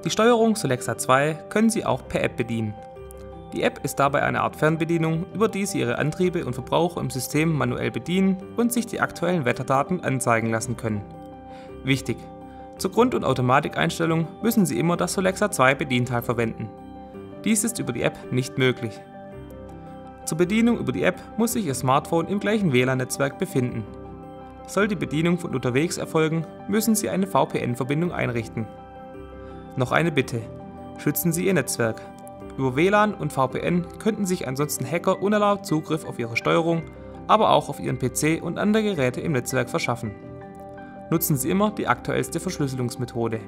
Die Steuerung Solexa 2 können Sie auch per App bedienen. Die App ist dabei eine Art Fernbedienung, über die Sie Ihre Antriebe und Verbrauch im System manuell bedienen und sich die aktuellen Wetterdaten anzeigen lassen können. Wichtig: Zur Grund- und Automatikeinstellung müssen Sie immer das Solexa 2 Bedienteil verwenden. Dies ist über die App nicht möglich. Zur Bedienung über die App muss sich Ihr Smartphone im gleichen WLAN-Netzwerk befinden. Soll die Bedienung von unterwegs erfolgen, müssen Sie eine VPN-Verbindung einrichten. Noch eine Bitte: Schützen Sie Ihr Netzwerk. Über WLAN und VPN könnten sich ansonsten Hacker unerlaubt Zugriff auf Ihre Steuerung, aber auch auf Ihren PC und andere Geräte im Netzwerk verschaffen. Nutzen Sie immer die aktuellste Verschlüsselungsmethode.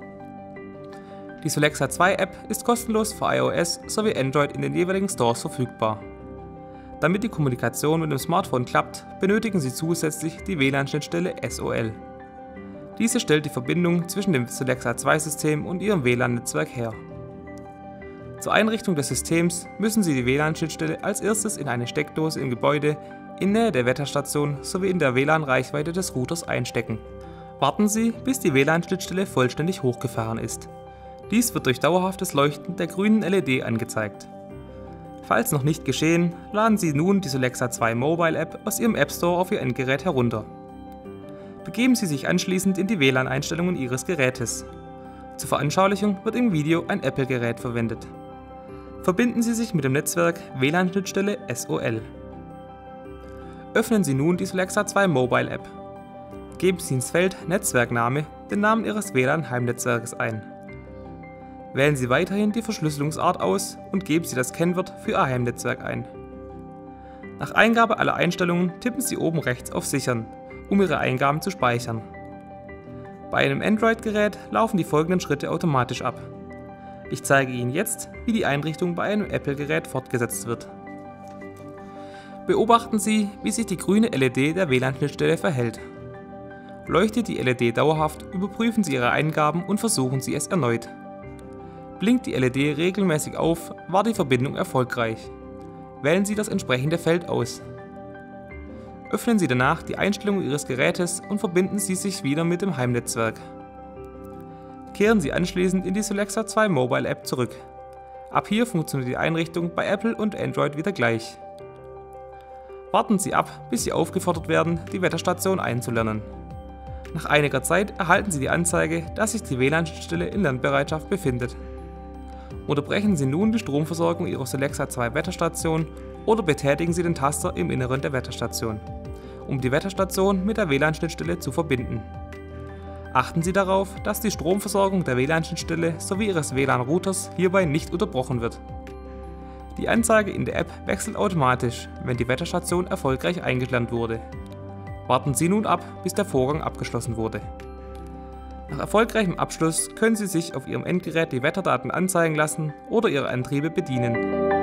Die Solexa 2 App ist kostenlos für iOS sowie Android in den jeweiligen Stores verfügbar. Damit die Kommunikation mit dem Smartphone klappt, benötigen Sie zusätzlich die WLAN-Schnittstelle SOL. Diese stellt die Verbindung zwischen dem Solexa 2 System und Ihrem WLAN-Netzwerk her. Zur Einrichtung des Systems müssen Sie die WLAN-Schnittstelle als erstes in eine Steckdose im Gebäude in Nähe der Wetterstation sowie in der WLAN-Reichweite des Routers einstecken. Warten Sie, bis die WLAN-Schnittstelle vollständig hochgefahren ist. Dies wird durch dauerhaftes Leuchten der grünen LED angezeigt. Falls noch nicht geschehen, laden Sie nun die Solexa 2 Mobile App aus Ihrem App Store auf Ihr Endgerät herunter. Begeben Sie sich anschließend in die WLAN-Einstellungen Ihres Gerätes. Zur Veranschaulichung wird im Video ein Apple-Gerät verwendet. Verbinden Sie sich mit dem Netzwerk WLAN-Schnittstelle SOL. Öffnen Sie nun die Solexa 2 Mobile App. Geben Sie ins Feld Netzwerkname den Namen Ihres WLAN-Heimnetzwerkes ein. Wählen Sie weiterhin die Verschlüsselungsart aus und geben Sie das Kennwort für Ihr Heimnetzwerk ein. Nach Eingabe aller Einstellungen tippen Sie oben rechts auf Sichern, um Ihre Eingaben zu speichern. Bei einem Android-Gerät laufen die folgenden Schritte automatisch ab. Ich zeige Ihnen jetzt, wie die Einrichtung bei einem Apple-Gerät fortgesetzt wird. Beobachten Sie, wie sich die grüne LED der WLAN-Schnittstelle verhält. Leuchtet die LED dauerhaft, überprüfen Sie Ihre Eingaben und versuchen Sie es erneut. Blinkt die LED regelmäßig auf, war die Verbindung erfolgreich. Wählen Sie das entsprechende Feld aus. Öffnen Sie danach die Einstellungen Ihres Gerätes und verbinden Sie sich wieder mit dem Heimnetzwerk. Kehren Sie anschließend in die Solexa 2 Mobile App zurück. Ab hier funktioniert die Einrichtung bei Apple und Android wieder gleich. Warten Sie ab, bis Sie aufgefordert werden, die Wetterstation einzulernen. Nach einiger Zeit erhalten Sie die Anzeige, dass sich die WLAN-Schnittstelle in Lernbereitschaft befindet. Unterbrechen Sie nun die Stromversorgung Ihrer Solexa 2 Wetterstation oder betätigen Sie den Taster im Inneren der Wetterstation, um die Wetterstation mit der WLAN-Schnittstelle zu verbinden. Achten Sie darauf, dass die Stromversorgung der WLAN-Schnittstelle sowie Ihres WLAN-Routers hierbei nicht unterbrochen wird. Die Anzeige in der App wechselt automatisch, wenn die Wetterstation erfolgreich eingelernt wurde. Warten Sie nun ab, bis der Vorgang abgeschlossen wurde. Nach erfolgreichem Abschluss können Sie sich auf Ihrem Endgerät die Wetterdaten anzeigen lassen oder Ihre Antriebe bedienen.